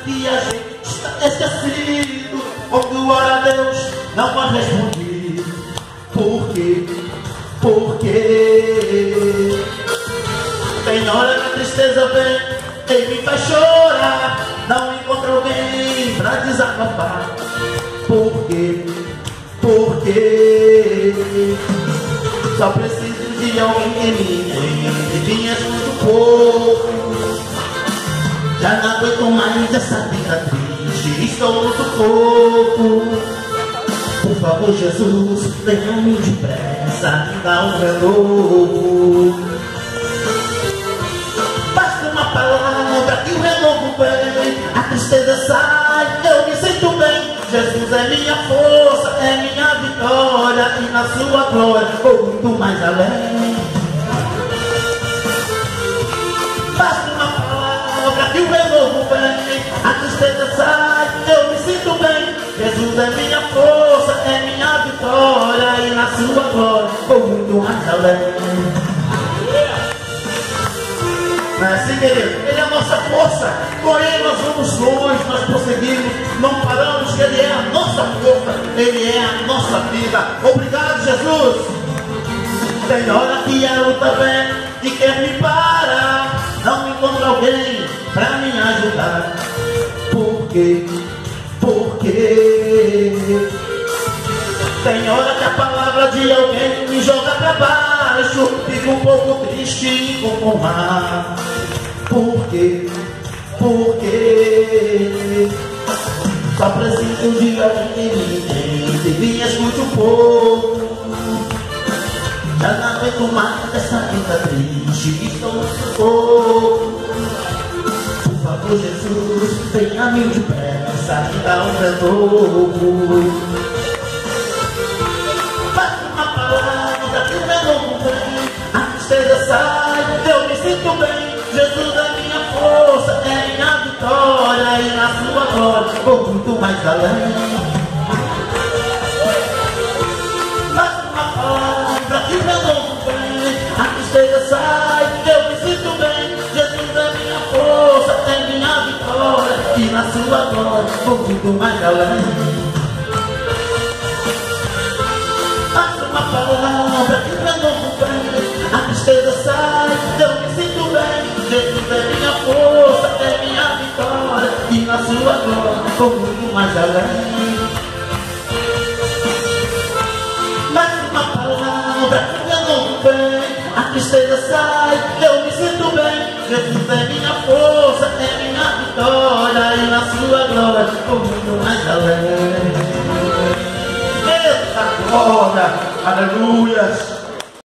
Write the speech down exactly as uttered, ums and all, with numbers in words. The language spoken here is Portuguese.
que a gente está esquecido. Quando ora a Deus não pode responder. Por quê? Por quê? Tem hora que a tristeza vem e me faz chorar. Não encontro alguém pra desabafar. Por quê? Por quê? Só preciso de alguém que me entende. Vinhas muito pouco. Já não aguento mais essa vida triste. Estou muito pouco. Por favor, Jesus, venha-me depressa, me dá um renovo. Basta uma palavra que o renovo vem. A tristeza sai, eu me sinto bem. Jesus é minha força, é minha vitória. E na sua glória vou muito mais além. Basta uma palavra que o renovo vem. A tristeza sai, eu me sinto bem. Jesus é minha força, é minha vitória. E na sua glória vou muito mais além. Não é assim, querido? Ele é a nossa força. Porém nós vamos longe, nós prosseguimos, não paramos. Ele é a nossa força, Ele é a nossa vida. Obrigado, Jesus. Tem hora que a luta vem e quer me parar. Não encontro alguém pra me ajudar. Por quê? Por quê? Tem hora que a palavra de alguém me joga pra baixo. Fico um pouco triste e inconformado. Por quê? Por quê? Só preciso de alguém que me entende. Vinhas muito pouco. Já não aguento mais dessa vida triste. Estou muito pouco. Por favor, Jesus, venha-me depressa, me dá um renovo. Basta uma palavra que o renovo vem. A tristeza sai, eu me sinto bem. Jesus é minha força, é minha vitória. E na sua glória vou muito mais além. Basta uma palavra que o renovo vem. A tristeza sai, eu me sinto bem. Jesus é minha força, é minha vitória. E na sua glória vou muito mais além. Basta uma palavra que o renovo vem. A tristeza sai, eu me sinto bem. Jesus é minha força, é minha vitória. E na sua glória vou muito mais além. Basta uma palavra que o renovo vem. A tristeza sai, eu me sinto bem. Jesus é minha força, é minha vitória. E na sua glória vou muito mais além. Eita glória, aleluias.